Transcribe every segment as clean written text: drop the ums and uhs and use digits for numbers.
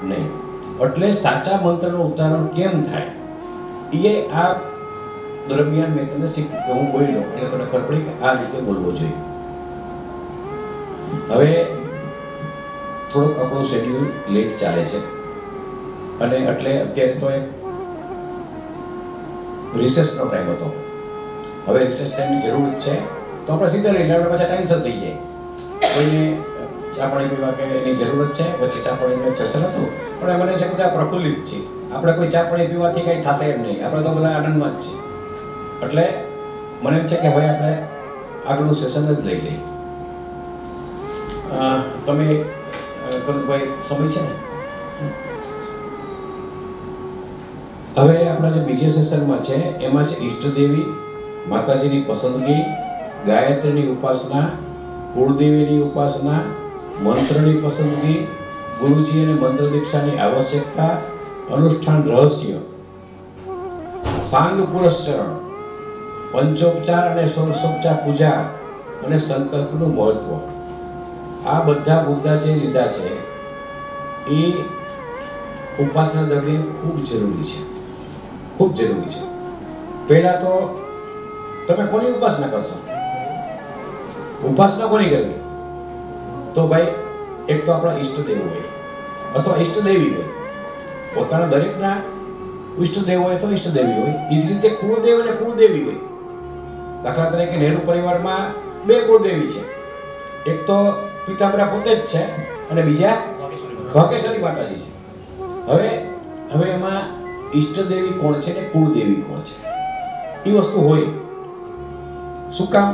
નહીં. એટલે સાચા મંત્રનું ઉચ્ચારણ કેમ થાય એ આ દરમિયાન મેં તમને શીખ્યું કે હું બોલ્યો એટલે તમને ખબર પડી કે આ રીતે બોલવો જોઈએ. હવે થોડુંક આપણું શેડ્યુલ લેટ ચાલે છે અને એટલે અત્યારે તો એક રિસેસનો ટાઈમ હતો. હવે રિસેસ ટાઈમની જરૂર છે તો આપણે સીધા લઈ આપણે પાછા ટાઈમસર થઈ જાય. કોઈને ચા પાણી પીવા કે એની જરૂરત છે, વચ્ચે ચા પાણીનું સેશન હતું પણ મને છે બધા પ્રફુલ્લિત છે. આપણે કોઈ ચા પાણી પીવાથી કંઈ થશે એમ નહીં, આપણે તો બધા આનંદમાં જ છીએ. એટલે મને એમ છે કે હવે આપણે આગળનું સેશન જ લઈ લઈએ. તમે ભાઈ સમય છે ને? હવે આપણા જે બીજા સેશનમાં છે એમાં છે ઈષ્ટદેવી, માતાજીની પસંદગી, ગાયત્રીની ઉપાસના, કુળદેવીની ઉપાસના, મંત્રની પસંદગી, ગુરુજી અને મંત્ર દીક્ષાની આવશ્યકતા, અનુષ્ઠાન રહસ્ય, સાંગ પુરસ્ચરણ, પંચોપચાર અને ષોડશોપચાર પૂજા અને સંકલ્પનું મહત્વ. આ બધા મુદ્દા જે લીધા છે એ ઉપાસના દરમિયાન ખૂબ જરૂરી છે, ખૂબ જરૂરી છે. પહેલા તો તમે કોની ઉપાસના કરશો? ઉપાસના કોની કરવી? તો ભાઈ એક તો આપણા ઈષ્ટદેવ હોય અથવા ઈષ્ટદેવી હોય. પોતાના દરેકના ઈષ્ટદેવ હોય તો ઈષ્ટદેવી હોય. એ જ રીતે કુળદેવ અને કુળદેવી હોય. દાખલા તરીકે નહેરુ પરિવારમાં 2 કુળદેવી છે. એક તો પિતાંબરા પોતે જ છે અને બીજા ભાગ્યશાળી માતાજી છે. હવે એમાં ઈષ્ટદેવી કોણ છે ને કુળદેવી કોણ છે એ વસ્તુ હોય. શું કામ?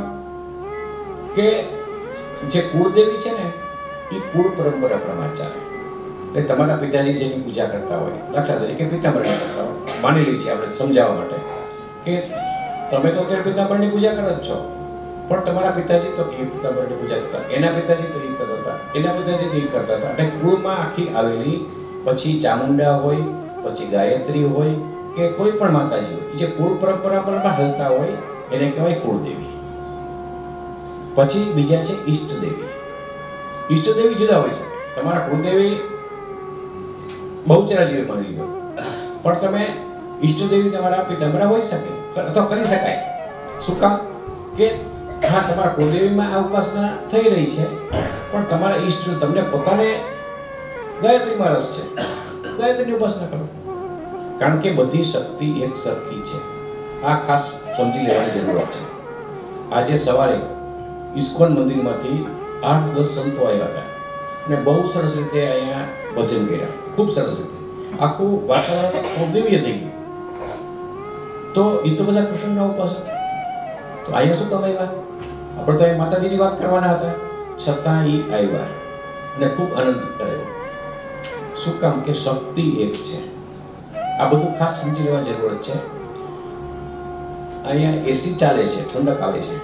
કે જે કુળદેવી છે ને એ કુળ પરંપરા પ્રમાણે ચાલે. એટલે તમારા પિતાજી જેની પૂજા કરતા હોય, દાખલા તરીકે પિતાંબરની કરતા હોય, માની લઈએ છીએ આપણે સમજાવવા માટે કે તમે તો અત્યારે પિતાંબરની પૂજા કરો જ છો, પણ તમારા પિતાજી તો એ પિતાંબરની પૂજા કરતા, એના પિતાજી તો એ કરતા હતા, એના પિતાજી તો એ કરતા હતા. એટલે કુળમાં આખી આવેલી પછી ચામુંડા હોય, પછી ગાયત્રી હોય કે કોઈ પણ માતાજી હોય, જે કુળ પરંપરા પર હાલતા હોય એને કહેવાય કુળદેવી. પછી બીજા છે ઈષ્ટદેવી. ઈષ્ટદેવી જુદા હોય છે. તમારા કુળદેવી બહુચરા જેવી માની લો, પણ તમે ઈષ્ટદેવી તમારા પિતાંબરા હોઈ શકે અથવા કરી શકાય. શું કામ? કે હા તમારા કુળદેવીમાં આ ઉપાસના થઈ રહી છે પણ તમારા ઈષ્ટ તમને પોતાને ગાયત્રીમાં રસ છે, ગાયત્રીની ઉપાસના કરો. કારણ કે બધી શક્તિ એક સરખી છે. આ ખાસ સમજી લેવાની જરૂરત છે. આજે સવારે ઇસ્કોન મંદિરમાંથી 8-10 સંતો આવ્યા હતા અને બહુ સરસ રીતે અહીંયા ભજન કર્યા. ખૂબ સરસ રીતે આખું વાતાવરણ દિવ્ય થઈ ગયું. તો એ તો બધા કૃષ્ણના ઉપાસક. તો અહીંયા શું કામ આવ્યા? આપણે તો એ માતાજીની વાત કરવાના હતા, છતાં એ આવ્યા અને ખૂબ આનંદ કરાયો. શું કામ? કે શક્તિ એક છે. આ બધું ખાસ સમજી લેવા જરૂરત છે. અહીંયા એસી ચાલે છે, ઠંડક આવે છે,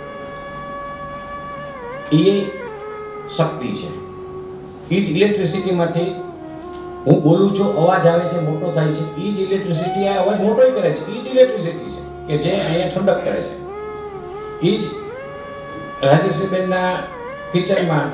એ શક્તિ છે. એ જ ઇલેક્ટ્રિસિટીમાંથી હું બોલું છું, અવાજ આવે છે, મોટો થાય છે, એ જ ઇલેક્ટ્રિસિટી આ અવાજ મોટો કરે છે. એ જ ઇલેક્ટ્રિસિટી છે કે જે અહીંયા ઠંડક કરે છે. એ જ રાજેશ્રીબેનના કિચનમાં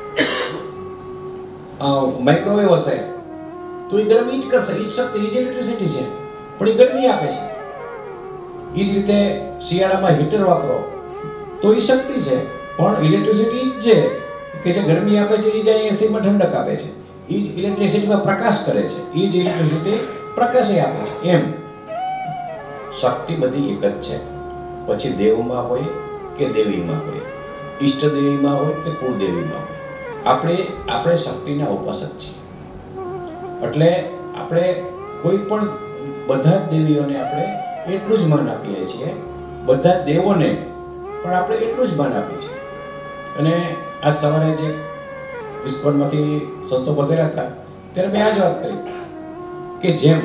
માઇક્રોવેવ હશે તો એ ગરમી જ કરશે. એ જ શક્તિ, એ જ ઇલેક્ટ્રિસિટી છે, પણ એ ગરમી આપે છે. એ જ રીતે શિયાળામાં હીટર વાપરો તો એ શક્તિ છે, પણ ઇલેક્ટ્રિસિટી જ છે કે જે ગરમી આપે છે. એ જ એસીમાં ઠંડક આપે છે. એ જ ઇલેક્ટ્રિસિટીમાં પ્રકાશ કરે છે. એ જ ઇલેક્ટ્રિસિટી પ્રકાશ આપે છે. એમ શક્તિ બધી એક જ છે. પછી દેવમાં હોય કે દેવીમાં હોય, ઈષ્ટદેવીમાં હોય કે કુળદેવીમાં હોય, આપણે શક્તિના ઉપાસક છીએ. એટલે આપણે કોઈ પણ બધા જ દેવીઓને આપણે એટલું જ માન આપીએ છીએ, બધા દેવોને પણ આપણે એટલું જ માન આપીએ છીએ. અને આજ સવારે જે ઇસ્કોનમાંથી સંતો પધાર્યા હતા ત્યારે મેં આ જ વાત કરી કે જેમ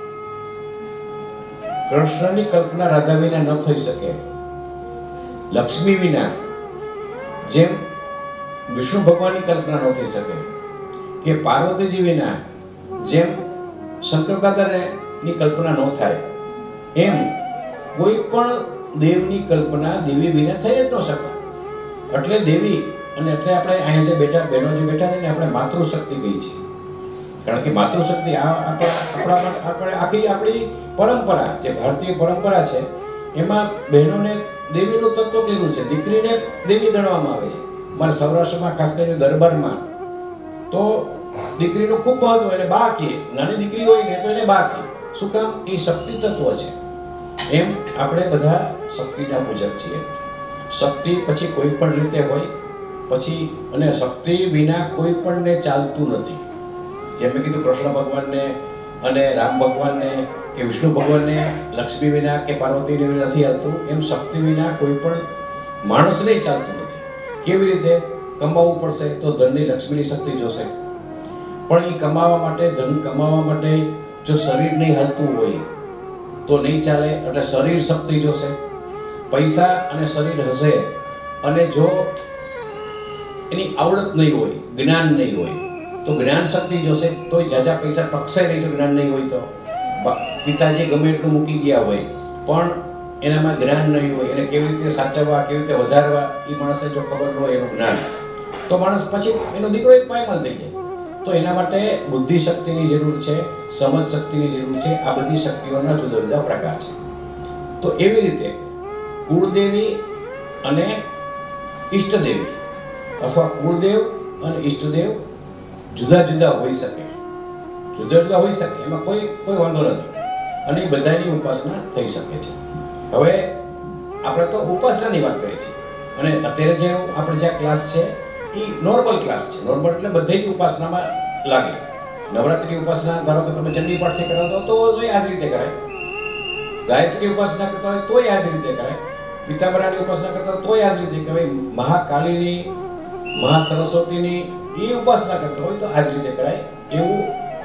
કૃષ્ણની કલ્પના રાધા વિના ન થઈ શકે, લક્ષ્મી વિના, જેમ વિષ્ણુ ભગવાનની કલ્પના ન થઈ શકે, કે પાર્વતીજી વિના જેમ શંકર દાદાની કલ્પના ન થાય, એમ કોઈ પણ દેવની કલ્પના દેવી વિના થઈ જ ન શકે. એટલે દેવી, અને એટલે આપણે અહીંયા જે બેઠા બહેનો જે બેઠા છે ને આપણે માતૃશક્તિ કહી છે. કારણ કે માતૃશક્તિ આપણે આપણી પરંપરા, જે ભારતીય પરંપરા છે, એમાં બહેનોને દેવીનું તત્વ કીધું છે, દીકરીને દેવી ગણવામાં આવે છે. મારા સૌરાષ્ટ્રમાં ખાસ કરીને દરબારમાં તો દીકરીનું ખૂબ મહત્વ, એને બા કહે, નાની દીકરી હોય ને તો એને બા કહે. શું કામ? એ શક્તિ તત્વ છે. એમ આપણે બધા શક્તિના પૂજક છીએ. શક્તિ પછી કોઈ પણ રીતે હોય પછી, અને શક્તિ વિના કોઈ પણને ચાલતું નથી. જેમ મેં કીધું, કૃષ્ણ ભગવાનને અને રામ ભગવાનને કે વિષ્ણુ ભગવાનને લક્ષ્મી વિના કે પાર્વતી વિના નથી હાલતું, એમ શક્તિ વિના કોઈ પણ માણસને ચાલતું નથી. કેવી રીતે? કમાવવું પડશે તો ધનની, લક્ષ્મીની શક્તિ જોશે. પણ એ કમાવા માટે, ધન કમાવા માટે જો શરીર નહીં હાલતું હોય તો નહીં ચાલે. એટલે શરીર શક્તિ જોશે. પૈસા અને શરીર હશે અને જો એની આવડત નહીં હોય, જ્ઞાન નહીં હોય તો જ્ઞાન શક્તિ જોશે. તોય જાજા પૈસા ટકશે નહીં જો જ્ઞાન નહીં હોય તો. પિતાજી ગમે એટલું મૂકી ગયા હોય પણ એનામાં જ્ઞાન નહીં હોય, એને કેવી રીતે સાચવવા, કેવી રીતે વધારવા, એ માણસને જો ખબર ન હોય એનું જ્ઞાન, તો માણસ પછી એનો દીકરો એક પાયમાલ થઈ જાય. તો એના માટે બુદ્ધિ શક્તિની જરૂર છે, સમજ શક્તિની જરૂર છે. આ બધી શક્તિઓના જુદા જુદા પ્રકાર છે. તો એવી રીતે કુળદેવી અને ઈષ્ટદેવી, અથવા કુળદેવ અને ઈષ્ટદેવ જુદા જુદા હોઈ શકે, એમાં કોઈ વાંધો નથી, અને એ બધાની ઉપાસના થઈ શકે છે. હવે આપણે તો ઉપાસનાની વાત કરીએ છીએ, અને અત્યારે જે આપણે જે ક્લાસ છે એ નોર્મલ ક્લાસ છે. નોર્મલ એટલે બધી જ ઉપાસનામાં લાગે. નવરાત્રિની ઉપાસના ધારો કે તમે ચંડી પાઠથી કરાવો તો આ જ રીતે કરાય. ગાયત્રી ઉપાસના કરતા હોય તોય આ જ રીતે કરાય. પિતાંબરાની ઉપાસના કરતા હોય તોય આ જ રીતે કરાય. મહાકાલીની, મહાસરસ્વતીની એ ઉપાસના કરતા હોય તો આ જ રીતે કરાય. એવું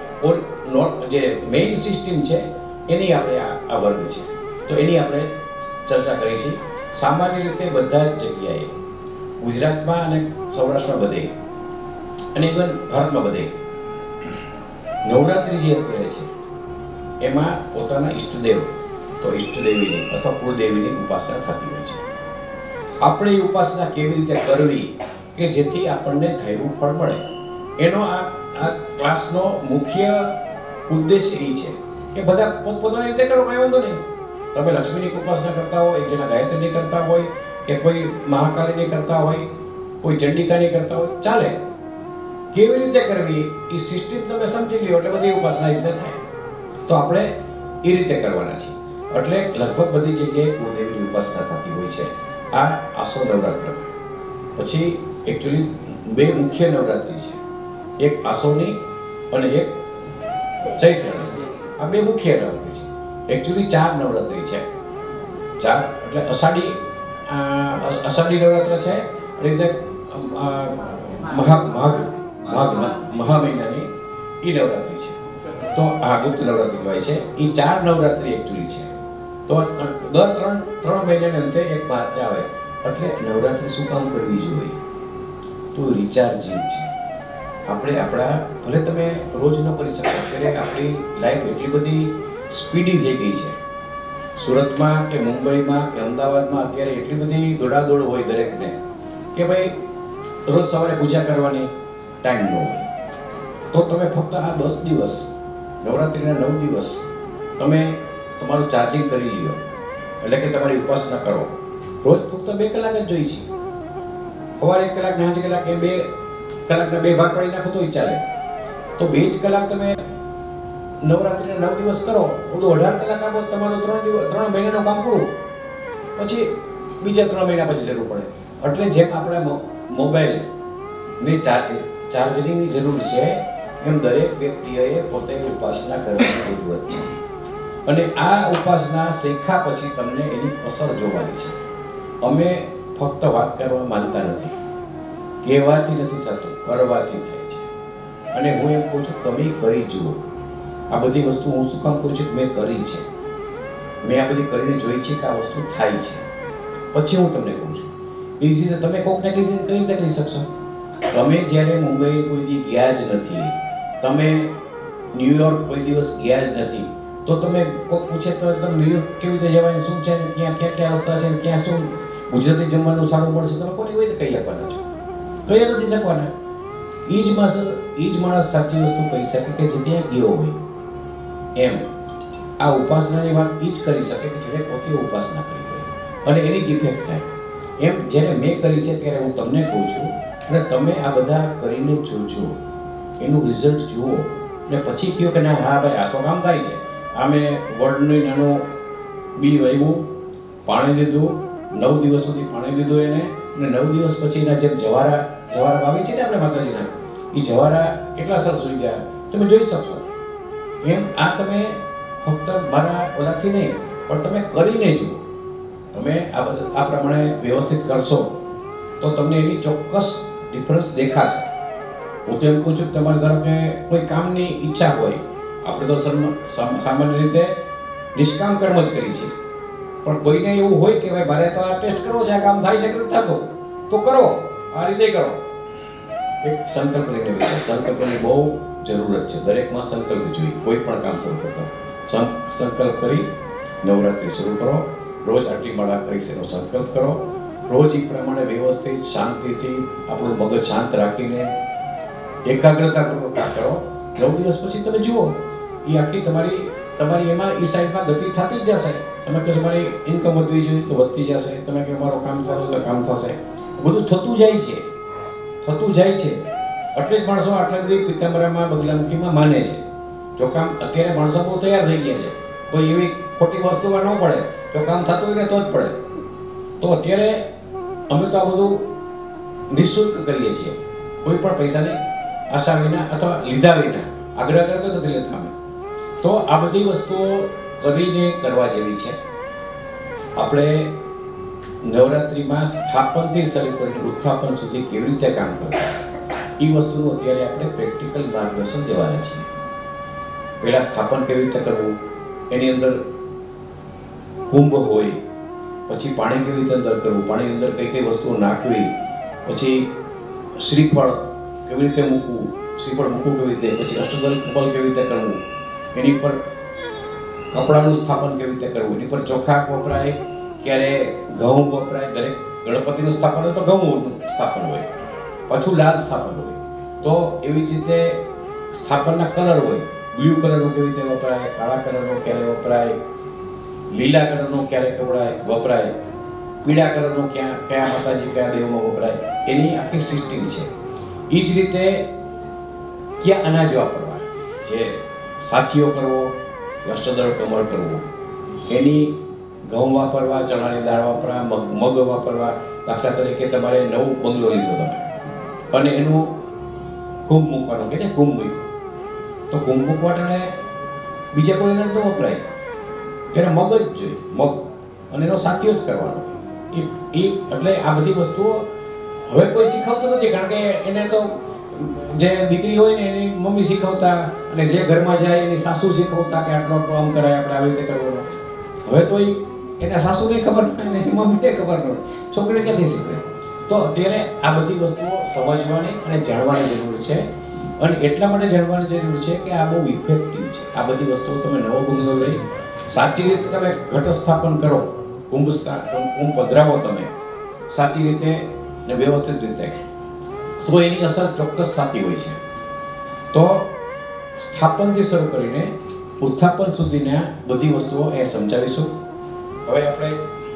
જે મેઇન સિસ્ટમ છે એની આપણે આ વર્ગ છે, તો એની આપણે ચર્ચા કરી છે. સામાન્ય રીતે બધા જ જગ્યાએ, ગુજરાતમાં અને સૌરાષ્ટ્રમાં બધે, અને ઇવન ભારતમાં બધે, નવરાત્રિ જે અત્યારે છે એમાં પોતાના ઈષ્ટદેવ, તો ઈષ્ટદેવીની અથવા કુળદેવીની ઉપાસના થતી હોય છે. આપણે એ ઉપાસના કેવી રીતે કરવી કે જેથી આપણને ધાર્યું ફળ મળે, એનો આ ક્લાસનો મુખ્ય ઉદ્દેશ એ છે કે બધા પોતપોતાની રીતે કરો, કંઈ વાંધો નહીં. તમે લક્ષ્મીની ઉપાસના કરતા હોય, એક જણા ગાયત્રીની કરતા હોય, કે કોઈ મહાકાળીની કરતા હોય, કોઈ ચંડિકાની કરતા હોય, ચાલે. કેવી રીતે કરવી એ સિસ્ટમ તમે સમજી લ્યો એટલે બધી ઉપાસના રીતે થાય. તો આપણે એ રીતે કરવાના છે. એટલે લગભગ બધી જગ્યાએ કુળદેવીની ઉપાસના થતી હોય છે. આ આસો નવરાત્ર પછી એકચ્યુઅલી બે મુખ્ય નવરાત્રિ છે, એક આસોની અને એક ચૈત્રની. આ બે મુખ્ય નવરાત્રિ છે. એકચ્યુઅલી 4 નવરાત્રિ છે. 4 એટલે અષાઢી નવરાત્ર છે, અને મહા મહિનાની એ નવરાત્રિ છે. તો આ ગુપ્ત નવરાત્રિ કહેવાય છે. એ 4 નવરાત્રિ એકચ્યુઅલી છે. તો દર 3 મહિનાને અંતે એક પાર આવે. એટલે નવરાત્રિ શું કામ કરવી જોઈએ? તો રિચાર્જિંગ છે. આપણે ભલે તમે રોજ ન કરી શકો, અત્યારે આપણી લાઈફ એટલી બધી સ્પીડી થઈ ગઈ છે. સુરતમાં કે મુંબઈમાં કે અમદાવાદમાં અત્યારે એટલી બધી દોડાદોડ હોય દરેકને કે ભાઈ રોજ સવારે પૂજા કરવાની ટાઈમ ન હોય. તો તમે ફક્ત આ 10 દિવસ, નવરાત્રિના 9 દિવસ તમે તમારું ચાર્જિંગ કરી લ્યો, એટલે કે તમારી ઉપાસના કરો. રોજ ફક્ત 2 કલાક જ જોઈ છે. સવારે 1 કલાક, 5 કલાક, એ 2 કલાકના 2 ભાગ પાડી નાખો તોય ચાલે. તો 2 જ કલાક તમે નવરાત્રિના 9 દિવસ કરો, બધું 18 કલાક આપો, તમારું 3 મહિનાનું કામ પૂરું. પછી બીજા 3 મહિના પછી જરૂર પડે. એટલે જેમ આપણે મોબાઈલને ચાર્જિંગની જરૂર છે, એમ દરેક વ્યક્તિએ પોતે ઉપાસના કરવાની જરૂરત છે. અને આ ઉપાસના શીખ્યા પછી તમને એની અસર જોવાની છે. અમે ફક્ત વાત કરવા માનતા નથી, કહેવાથી નથી થતું, કરવાથી થાય છે. અને હું એમ કહું છું, તમે કરી જુઓ. આ બધી વસ્તુ હું શું કામ કહું છું કે મેં કરી છે, મેં આ બધી કરીને જોઈ છે કે આ વસ્તુ થાય છે. પછી હું તમને કહું છું. એ જ રીતે તમે કોકને કઈ રીતે કહી શકશો? તમે જ્યારે મુંબઈ કોઈ દી ગયા જ નથી, તમે ન્યુયોર્ક કોઈ દિવસ ગયા જ નથી, તો તમે કોક પૂછે તો તમે ન્યુયોર્ક કેવી રીતે જવાનું, શું છે, ક્યાં રસ્તા છે, ક્યાં શું ગુજરાતી જમવાનું સારું મળશે, તમે કોની રીતે કહી આપવાના છો? કહી નથી શકવાના. એ જ માણસ સાચી વસ્તુ કહી શકે કે જે ત્યાં ગયો હોય. એમ આ ઉપાસનાની વાત એ જ કરી શકે કે જેને પોતે ઉપાસના કરી હોય અને એની જ ઇફેક્ટ થાય. એમ જ્યારે મેં કરી છે ત્યારે હું તમને કહું છું અને તમે આ બધા કરીને જોજો, એનું રિઝલ્ટ જુઓ ને પછી કહો કે ના હા ભાઈ આ તો કામ થાય છે. આ મેં વડનું નાનું બી વાવ્યું, પાણી દીધું, 9 દિવસ સુધી પાણી દીધું એને, અને 9 દિવસ પછી એના જેમ જવારા વાવી છે ને આપણે માતાજીના, એ જવારા કેટલા સરસ હોઈ ગયા તમે જોઈ શકશો. એમ આ તમે ફક્ત મારા ઓલાથી નહીં પણ તમે કરીને જુઓ. તમે આ પ્રમાણે વ્યવસ્થિત કરશો તો તમને એની ચોક્કસ ડિફરન્સ દેખાશે. હું તો એમ કહું છું કે તમારા ઘરે કે કોઈ કામની ઈચ્છા હોય, આપણે તો સામાન્ય રીતે નિષ્કામ કર્મ જ કરીએ છીએ, પણ કોઈને એવું હોય કે ભાઈ મારે તો આ ટેસ્ટ કરવો છે, આ કામ થાય છે કે નથી થતું, તો કરો, આ રીતે કરો. એક સંકલ્પ લઈને બેસો. સંકલ્પની બહુ જરૂરત છે. દરેકમાં સંકલ્પ જોઈએ. કોઈ પણ કામ શરૂ કરતો સંકલ્પ કરી નવરાત્રિ શરૂ કરો. રોજ આટલી માળા કરીશ એનો સંકલ્પ કરો. રોજ એ પ્રમાણે વ્યવસ્થિત શાંતિથી આપણું મગજ શાંત રાખીને એકાગ્રતાપૂર્વક આ કરો. 9 દિવસ પછી તમે જુઓ એ આખી તમારી એમાં એ સાઈડમાં ગતિ થતી જ જશે. તમે કહો મારી ઇન્કમ વધવી જોઈએ તો વધતી જશે. તમે કહો મારું કામ થયું તો કામ થશે. બધું થતું જાય છે. એટલે જ માણસો આટલા બધી પિત્તાંબરામાં બગલામુખીમાં માને છે. જો કામ અત્યારે માણસો બહુ તૈયાર થઈ ગયા છે, કોઈ એવી ખોટી વસ્તુમાં ન પડે. જો કામ થતું હોય ને તો જ પડે. તો અત્યારે અમે તો આ બધું નિઃશુલ્ક કરીએ છીએ, કોઈ પણ પૈસાની આશા વિના અથવા લીધા વિના. આગ્રહ કરતો નથી લેતા અમે. તો આ બધી વસ્તુઓ કરીને કરવા જેવી છે. આપણે નવરાત્રિમાં સ્થાપનથી શરૂ કરીને ઉત્થાપન સુધી કેવી રીતે કામ કરવું એ વસ્તુનું અત્યારે આપણે પ્રેક્ટિકલ માર્ગદર્શન દેવાના છીએ. પહેલાં સ્થાપન કેવી રીતે કરવું, એની અંદર કુંભ હોય, પછી પાણી કેવી રીતે અંદર કરવું, પાણીની અંદર કઈ કઈ વસ્તુઓ નાખવી, પછી શ્રીફળ કેવી રીતે મૂકવું, શ્રીફળ મૂકવું કેવી રીતે, પછી અષ્ટદલ કમલ કેવી રીતે કરવું, એની પર કપડાનું સ્થાપન કેવી રીતે કરવું, એની પર ચોખા વપરાય, ક્યારે ઘઉં વપરાય. દરેક ગણપતિનું સ્થાપન હોય તો ઘઉંનું સ્થાપન હોય, પાછું લાલ સ્થાપન હોય. તો એવી જ રીતે સ્થાપનના કલર હોય. બ્લુ કલરનો કેવી રીતે વપરાય, કાળા કલરનો ક્યારે વપરાય, લીલા કલરનો ક્યારે વપરાય, પીળા કલરનો કયા માતાજી કયા દેવમાં વપરાય, એની આખી સિસ્ટમ છે. એ જ રીતે કયા અનાજ વાપરવા, જે સાથીઓ કરવો કે અષ્ટદળ કમળ કરવો, એની ઘઉં વાપરવા, ચણાની દાળ વાપરવા, મગ વાપરવા. દાખલા તરીકે તમારે નવો બંગલો લીધો તમે અને એનું કુંભ મૂકવાનો કે છે, કુંભ મૂક્યો તો કુંભ મૂકવા માટે બીજા કોઈ અનાજ ન વપરાય. ત્યારે મગ જ જોઈએ, મગ, અને એનો સાથીઓ જ કરવાનો. એટલે આ બધી વસ્તુઓ હવે કોઈ શીખવતું નથી, કારણ કે એને તો જે દીકરી હોય ને એની મમ્મી શીખવતા, અને જે ઘરમાં જાય એની સાસુ શીખવતા કે આટલો આમ કરાય, આપણે આવી રીતે કરવાનું. હવે તો એના સાસુને ખબર ન હોય ને એની મમ્મીને ખબર ન હોય, છોકરી ક્યાંથી શીખવે? તો અત્યારે આ બધી વસ્તુઓ સમજવાની અને જાણવાની જરૂર છે. અને એટલા માટે જાણવાની જરૂર છે કે આ બહુ ઇફેક્ટિવ છે. આ બધી વસ્તુઓ તમે નવો બંગલો લઈ સાચી રીતે તમે ઘટ સ્થાપન કરો, કુંભ પધરાવો તમે સાચી રીતે ને વ્યવસ્થિત રીતે, તો એની અસર ચોક્કસ થતી હોય છે. તો સ્થાપનથી શરૂ કરીને ઉત્થાપન સુધીના બધી વસ્તુઓ એ સમજાવીશું. હવે આપણે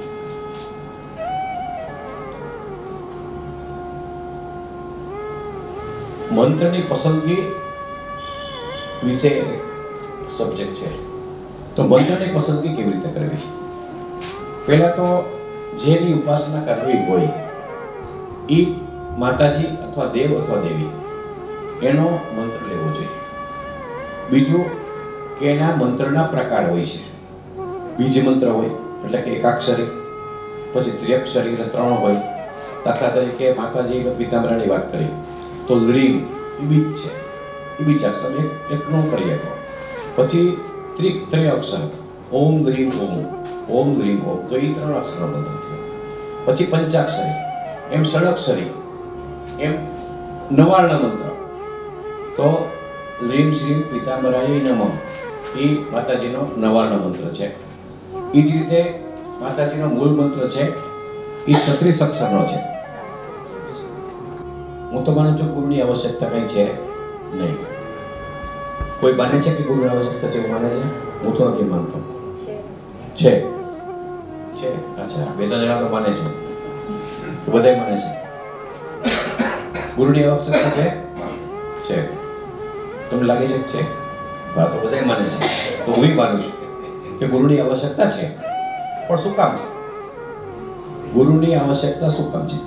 મંત્રની પસંદગી વિશે સબ્જેક્ટ છે. તો મંત્રની પસંદગી કેવી રીતે કરવી? પહેલા તો જેની ઉપાસના કરવી હોય એ માતાજી અથવા દેવ અથવા દેવી એનો મંત્ર લેવો જોઈએ. બીજું કે એના મંત્રના પ્રકાર હોય છે. બીજ મંત્ર હોય એટલે કે એકાક્ષરી, પછી ત્રિઅક્ષરી એટલે 3 હોય. દાખલા તરીકે માતાજી પિતાંબરાની વાત કરી તો લીમ એ બીજ છે, એ બીજ અક્ષર એકનો કરી શકો. પછી ત્રિઅક્ષર ઓમ ગ્રીમ ઓમ, ઓમ ગ્રીમ ઓમ, તો એ 3 અક્ષરનો મંત્ર થયો. પછી પંચાક્ષરી, એમ ષડક્ષરી, એમ નવાર્ણ મંત્ર તો લીમ શ્રીમ પિતાંબરાય નમઃ એ માતાજીનો નવાર્ણ મંત્ર છે. એ જ રીતે માતાજીનો મૂળ મંત્ર છે એ 36 અક્ષરનો છે. હું તો માનું છું ગુરુની આવશ્યકતા કંઈ છે નહીં. કોઈ માને છે કે ગુરુની આવશ્યકતા છે? માને છે? હું તો નથી માનતો. છે છે અચ્છા, બે ત્રણ જણા તો માને છે, બધાય માને છે ગુરુની આવશ્યકતા છે. છે તમને લાગે છે છે? હા, તો બધાય માને છે. તો હું માનું છું કે ગુરુની આવશ્યકતા છે. પણ શું કામ છે? ગુરુની આવશ્યકતા શું કામ છે?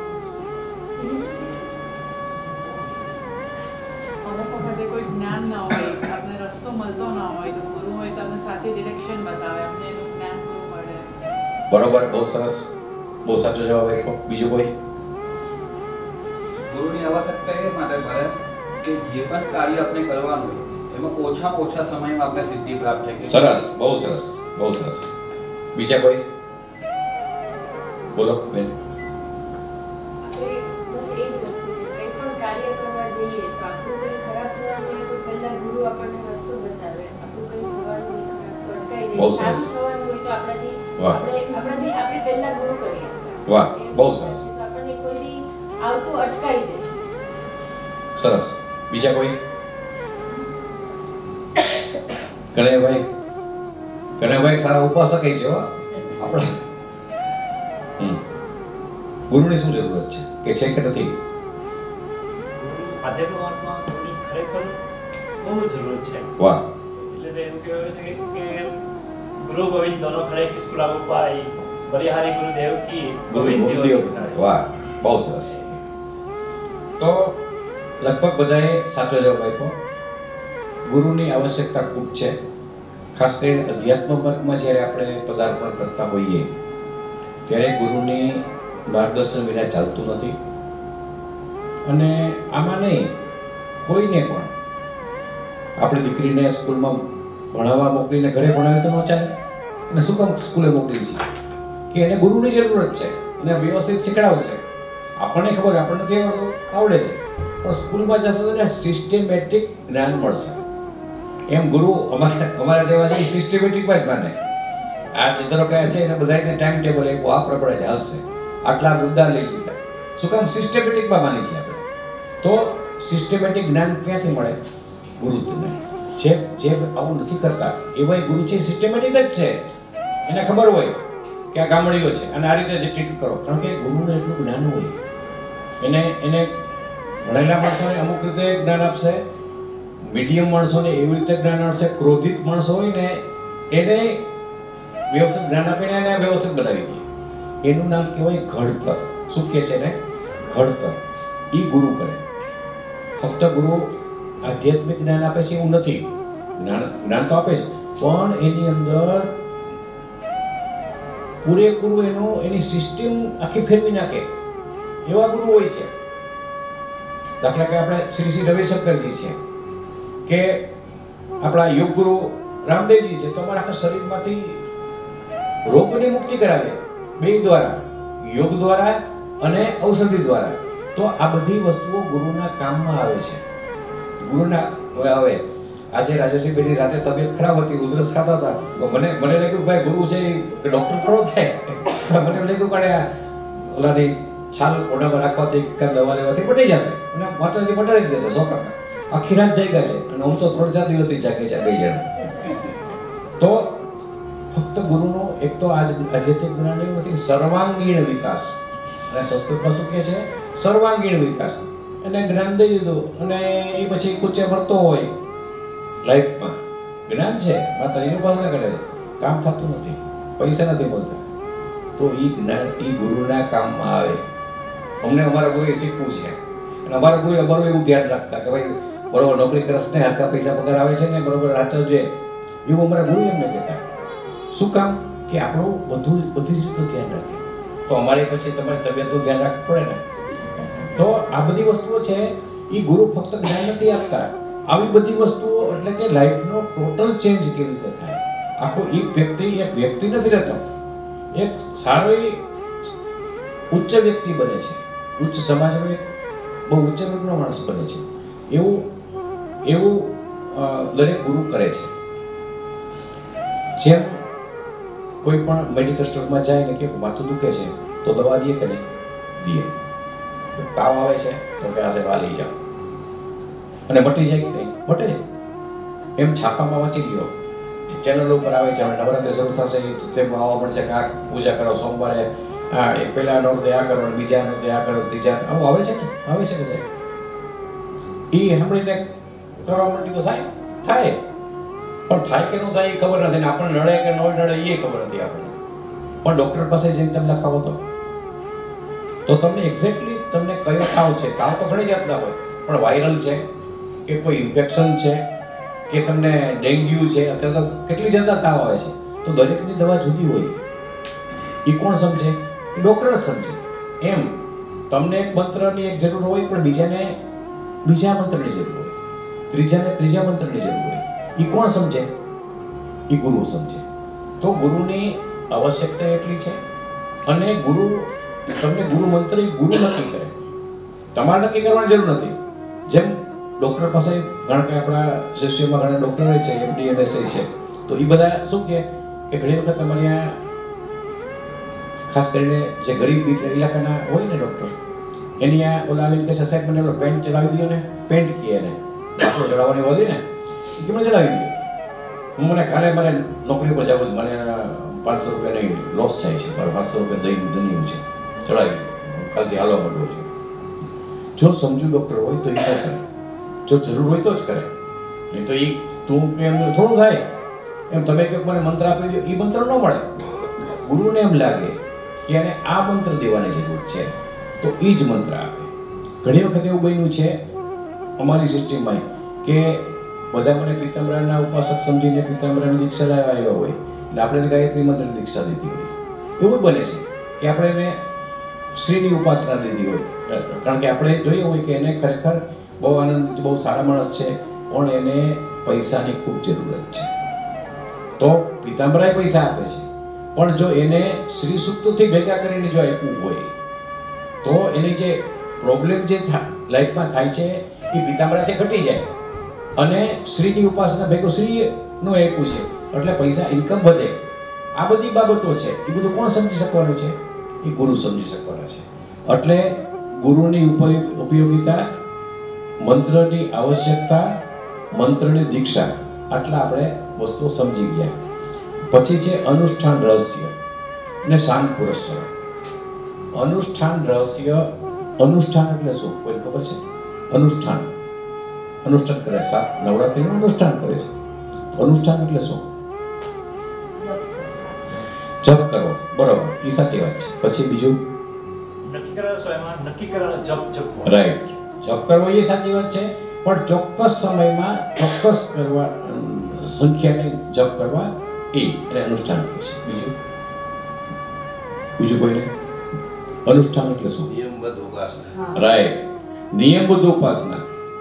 કોઈ જ્ઞાન ના હોય, આપણે રસ્તો મળતો ના હોય, તો ગુરુ હોય તો આપણે સાચી ડિરેક્શન બતાવે, અમને એનું જ્ઞાન પૂરું મળે. બરોબર, બહુ સરસ, બહુ સાચો જવાબ આપ્યો. બીજું કોઈ? ગુરુની આવશ્યકતા એ માટે પડે કે જે પણ કાર્ય આપણે કરવાનું હોય એમાં ઓછામાં ઓછા સમયમાં આપણે સિદ્ધિ પ્રાપ્ત થાય. સરસ, બહુ સરસ, બહુ સરસ. બીજા કોઈ? બોલો બેન. બસ એ જ વસ્તુ કે કંઈ પણ કાર્ય કરવા જઈએ તો આપણું કંઈ ખરાબ થવાનું હોય તો પહેલા ગુરુ આપણને રસ્તો બતાવે. આપણું કંઈ થવાનું હોય ખરાબ તો અટકાઈ બહુ જાય. સરસ. સારું થવાનું હોય તો વાહ. આપણે પહેલા ગુરુ કરીએ. વાહ, બહુ સરસ. તો આપણને કોઈ દી આવતું અટકાઈ જાય. સરસ. બીજા કોઈ? કનૈયાભાઈ, કનૈયાભાઈ સારા ઉપાસક છે હો આપણા. ગુરુની શું જરૂરત છે કે નથી? આધ્યાત્મ માર્ગમાં ગુરુની ખરેખર બહુ જરૂરત છે. વાહ. એટલે એવું કહેવાય છે કે ગુરુ ગોવિંદ દોનો ખડે કિસકો લાગુ પાઈ, બલિહારી ગુરુદેવ કી ગોવિંદ દેવ. વાહ, બહુ સરસ. તો લગભગ બધાએ સાચો જવાબ આપ્યો. ગુરુની આવશ્યકતા ખૂબ છે. ખાસ કરીને અધ્યાત્મ માર્ગમાં જ્યારે આપણે પદાર્પણ કરતા હોઈએ ત્યારે ગુરુની માર્ગદર્શન વિના ચાલતું નથી. અને આમાં નહીં, કોઈને પણ આપણી દીકરીને સ્કૂલમાં ભણાવવા મોકલીને ઘરે ભણાવે તો ન ચાલે. અને શું કામ સ્કૂલે મોકલી છે? કે એને ગુરુની જરૂરત છે અને વ્યવસ્થિત શીખડાવશે. આપણને ખબર, આપણને નથી આવડતું, આવડે છે, પણ સ્કૂલમાં જશે તો એને સિસ્ટેમેટિક જ્ઞાન મળશે. એમ ગુરુ અમારા જેવા છે સિસ્ટેમેટિકમાં જ માને. આ ચિત્રો કયા છે એને બધાને ટાઈમ ટેબલ આપ્યું, આ પ્રમાણે ચાલશે, આટલા મુદ્દા લઈ લીધા. શું કામ? સિસ્ટેમેટિકમાં માની છે આપણે. તો સિસ્ટેમેટિક જ્ઞાન ક્યાંથી મળે? ગુરુ જે આવું નથી કરતા એવા ગુરુ છે, સિસ્ટેમેટિક જ છે. એને ખબર હોય કે આ ગામડીઓ છે અને આ રીતે જે ટ્રીટ કરો, કારણ કે ગુરુને એટલું જ્ઞાન હોય. એને ભણેલા માણસોને અમુક રીતે જ્ઞાન આપશે, મીડિયમ માણસોને એવી રીતે જ્ઞાન આપશે, ક્રોધિત માણસો હોય ને એને વ્યવસ્થિત જ્ઞાન આપીને એને વ્યવસ્થિત બનાવી દે. એનું નામ કહેવાય ઘડતર. શું કહે છે ને? ઘડતર. એ ગુરુ કરે. ફક્ત ગુરુ આધ્યાત્મિક જ્ઞાન આપે છે એવું નથી. જ્ઞાન તો આપે છે, પણ એની અંદર પૂરેપૂરું એની સિસ્ટમ આખી ફેરવી નાખે એવા ગુરુ હોય છે. દાખલા કે આપણે શ્રી શ્રી રવિશંકરજી છે, કે આપણા યોગ ગુરુ રામદેવજી છે, તો અમારા આખા શરીરમાંથી રોગની મુક્તિ કરાવે બે દ્વારા, યોગ દ્વારા અને ઔષધિ દ્વારા. તો આ બધી વસ્તુઓ ગુરુના કામમાં આવે છે. ગુરુના હવે આજે રાજેશભાઈની રાતે તબિયત ખરાબ હતી, ઉધરસ ખાતા હતા, તો મને લાગ્યું ભાઈ ગુરુ છે કે ડોક્ટર થોડો થાય. મને લાગ્યું કે ઓલાની છાલ ઓઢામાં રાખવાથી કે દવા લેવાથી મટી જશે અને માતાજી મટાડી જ દેશે 100%. આખી રાત જાગ્યા છે અને હું તો 3-4 દિવસથી જાગે છે બે જણ. તો ફક્ત ગુરુનો એક તો આધ્યાત્મિક જ્ઞાન એવું નથી, સર્વાંગીણ વિકાસ. અને સંસ્કૃતમાં શું કહે છે? સર્વાંગીણ વિકાસ. એને જ્ઞાન દઈ દીધું અને એ પછી કૂચે મળતો હોય લાઈફમાં. જ્ઞાન છે, માતાજીની ઉપાસના કરે છે, કામ થતું નથી, પૈસા નથી મળતા, તો એ જ્ઞાન એ ગુરુના કામમાં આવે. અમને અમારા ગુરુએ શીખવું છે અને અમારા ગુરુએ અમારું એવું ધ્યાન રાખતા કે ભાઈ બરોબર નોકરી કરશ ને, હરકા પૈસા પગાર આવે છે ને, બરોબર સાચવજે, એવું અમારા ગુરુ એમને કહેતા. શું કામ? કે આપણું બધી જ રીતનું ધ્યાન રાખે. તો અમારે પછી તમારી તબિયતનું ધ્યાન રાખવું પડે ને. તો આ બધી વસ્તુઓ છે એ ગુરુ ફક્ત જ્ઞાન નથી આપતા. આવી બધી વસ્તુઓ એટલે કે લાઈફનો ટોટલ ચેન્જ કેવી રીતે થાય. આખો એક વ્યક્તિ નથી રહેતો, એક સારી ઉચ્ચ વ્યક્તિ બને છે, ઉચ્ચ સમાજનો એક બહુ ઉચ્ચ વર્ગનો માણસ બને છે. એવું દરેક ગુરુ કરે છે. જેમ કોઈ પણ મેડિકલ સ્ટોરમાં જાય ને કે માથું દુખે છે તો દવા દે કે નહીં? દે. તાવ આવે છે તો કે આ સાહેબ આ લઈ જાઓ અને મટી જાય કે નહીં? મટે જાય. એમ છાપામાં વાંચી લ્યો, ચેનલ ઉપર આવે છે. હવે નવરાત્રિ શરૂ થશે તેમાં આવવા પડશે કે આ પૂજા કરો, સોમવારે એક પહેલા નોરતે આ કરો, બીજા નોરતે આ કરો, ત્રીજા આવું આવે છે ને, આવે છે બધા. એ સાંભળીને કરવા માંડી તો થાય પણ થાય કે ન થાય એ ખબર નથી ને આપણને નડે કે ન નડે એ ખબર નથી આપણને. પણ ડૉક્ટર પાસે જઈને તમે લખાવો તો તમને એક્ઝેક્ટલી તમને કયો તાવ છે. તાવ તો ઘણી જાતના હોય, પણ વાયરલ છે કે કોઈ ઇન્ફેક્શન છે કે તમને ડેન્ગ્યુ છે, અત્યારે તો કેટલી જાતના તાવ આવે છે. તો દરેકની દવા જુદી હોય. એ કોણ સમજે? ડૉક્ટર જ સમજે. એમ તમને એક મંત્રની એક જરૂર હોય, પણ બીજાને બીજા મંત્રની જરૂર હોય, ત્રીજાને ત્રીજા મંત્રની જરૂર હોય. એ કોણ સમજે? એ ગુરુ સમજે. તો ગુરુની આવશ્યકતા એટલી છે. અને ગુરુ તમને ગુરુ મંત્ર ગુરુ નક્કી કરે, તમારે નક્કી કરવાની જરૂર નથી. જેમ ડૉક્ટર પાસે ઘણા કે આપણા શિષ્યોમાં ઘણા ડૉક્ટર છે, MD MSc છે, તો એ બધા શું કે ઘણી વખત તમારે અહીંયા ખાસ કરીને જે ગરીબ ઇલાકાના હોય ને ડૉક્ટર, એની આ ઓલા આવીને કે સાહેબ મને પેન્ટ ચલાવી દો ને, પેન્ટ કીએ ને આપણો ચડાવવાની હોતી ને કે મને ચલાવી દો. મને કાલે મારે નોકરી પર જવું, મને 500 રૂપિયાની લોસ થાય છે, મારે 500 રૂપિયા દઈ છે, ચડાવી કાલથી હાલવા માંડવું છે. જો સમજુ ડૉક્ટર હોય તો એ ન કરે, જો જરૂર હોય તો જ કરે. નહીં તો એ તું કે એમ થોડું થાય એમ તમે કંઈક મને મંત્ર આપી દો, એ મંત્ર ન મળે. ગુરુને એમ લાગે કે એને આ મંત્ર દેવાની જરૂર છે તો એ જ મંત્ર આપે. ઘણી વખત એવું બન્યું છે અમારી સિસ્ટમમાં કે બધા મને પીતાંબરાના ઉપાસક સમજીને પીતાંબરાની દીક્ષા આવ્યા હોય એટલે આપણે એને ગાયત્રી મંત્રની દીક્ષા દીધી હોય. એવું બને છે કે આપણે એને શ્રીની ઉપાસના દીધી હોય, કારણ કે આપણે જોઈએ હોય કે એને ખરેખર બહુ આનંદ, બહુ સારા માણસ છે, પણ એને પૈસાની ખૂબ જરૂરત છે. તો પીતાંબરાએ પૈસા આપે છે, પણ જો એને શ્રી સૂક્તોથી ભેગા કરીને જો આપ્યું હોય તો એની જે પ્રોબ્લેમ જે લાઈફમાં થાય છે એ પીતાંબરાથી ઘટી જાય. અને શ્રીની ઉપાસના ભેગું શ્રીનું આપ્યું છે એટલે પૈસા ઇન્કમ વધે. આ બધી બાબતો છે, એ બધું કોણ સમજી શકવાનું છે? એ ગુરુ સમજી શકવાના છે. એટલે ગુરુની ઉપયોગિતા, મંત્રની આવશ્યકતા, મંત્રની દીક્ષા, આટલા આપણે વસ્તુઓ સમજી ગયા. પછી છે અનુષ્ઠાન રહસ્ય ને શાંત પુરસ્કાર. અનુષ્ઠાન રહસ્ય, અનુષ્ઠાન એટલે શું કોઈ ખબર છે? અનુષ્ઠાન કરે, નવરાત્રિનું અનુષ્ઠાન કરે છે. અનુષ્ઠાન એટલે શું? જપ કરવો, બરોબર, એ સાચી વાત છે. પછી બીજું નક્કી કરેલા જપ રાઈટ, જપ કરવો એ સાચી વાત છે, પણ ચોક્કસ સમયમાં ચોક્કસ કરવા સંખ્યાને જપ કરવા એને અનુષ્ઠાન કહે છે. બીજું કોઈને અનુષ્ઠાન એટલે શું? નિયમબદ્ધ ઉપાસના. રાઈટ, નિયમબદ્ધ ઉપાસના.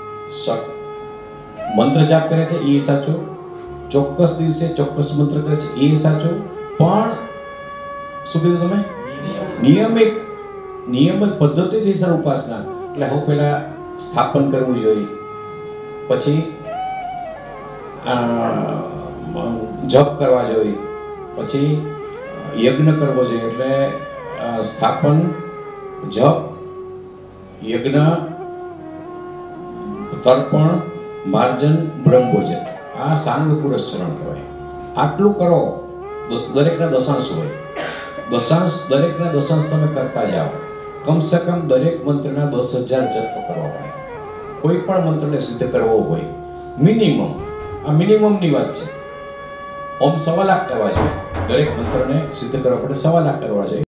મંત્ર જાપ કરે છે એ સાચું, ચોક્કસ દિવસે ચોક્કસ મંત્ર કરે છે એ સાચું, પણ શું કીધું તમે? નિયમિત પદ્ધતિથી સર ઉપાસના. એટલે હું પહેલા સ્થાપન કરવું જોઈએ, પછી જપ કરવા જોઈએ, પછી યજ્ઞ કરવો જોઈએ. એટલે સ્થાપન, જપ, યજ્ઞ, તર્પણ, માર્જન, બ્રહ્મભોજન, આ સાંગ પુરસ્ચરણ કહેવાય. આટલું કરો. દરેકના દશાંશ હોય, દરેકના દશાંશ તમે કરતા જાઓ. કમસે કમ દરેક મંત્રના 10,000 જપ કરવા પડે. કોઈ પણ મંત્રને સિદ્ધ કરવો હોય મિનિમમ, આ મિનિમમની વાત છે. ઓમ 1.25 લાખ કરવા જોઈએ. દરેક મંત્રને સિદ્ધ કરવા પડે 1.25 લાખ કરવા જોઈએ.